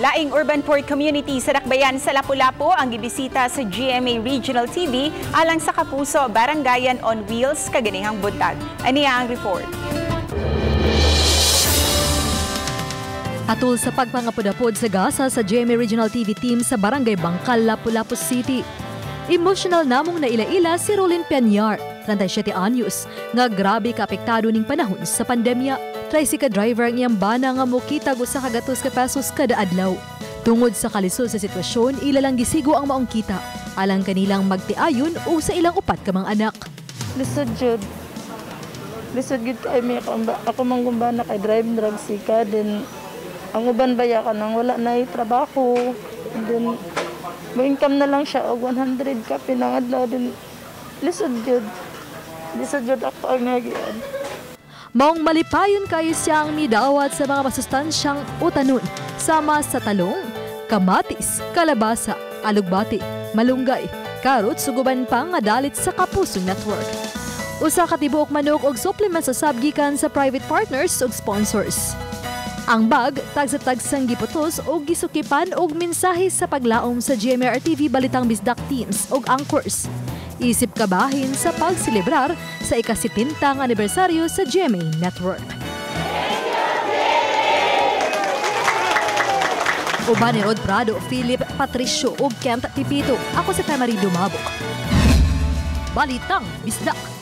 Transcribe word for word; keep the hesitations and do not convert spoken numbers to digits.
Laing urban poor community sa Dakbayan sa Lapu-Lapu ang gibisita sa G M A Regional T V alang sa Kapuso Barangayan on Wheels kaganihang buntag. Aniya ang report. Atul sa pagpangapod-apod sa gasa sa G M A Regional T V team sa Barangay Bangkal, Lapu-Lapu City. Emotional namong naila-ila si Rolin Pianyar, thirty-seven anyos, nga grabe kaapektado ning panahon sa pandemya. Tricycle driver ang iyang bana nga mukita sa kagatos ka pesos kada adlaw. Tungod sa kalisod sa sitwasyon, ilalang gisigo ang maong kita, alang kanilang magtiayon o sa ilang upat ka mga anak. Lisod jud. Lisod gid kay may ako manggumbana kay drive drug sika then ang uban baya ka nang wala na trabaho. And then mo income na lang siya og one hundred ka pinangadlaw din. Lisod jud. Lisod jud ako ang nagian. Maong malipayon kayo siyang midawat sa mga masustansyang utanon, sama sa talong, kamatis, kalabasa, alugbati, malunggay, karot, suguban pa nga dalit sa Kapuso Network. Usa ka tibuok manok og supplement sa sabgikan sa private partners ug sponsors. Ang bag, tag sa tagsang giputos o gisukipan og mensahe sa paglaom sa G M A R T V Balitang Bisdak teams og anchors. Isip kabahin sa pagselebrar sa ikasitintang anibersaryo sa G M A Network. Uban ni Rod Prado, Philip Patricio ug Kent Tipito. Ako si Tamari Dumabok. Balitang Bisdak.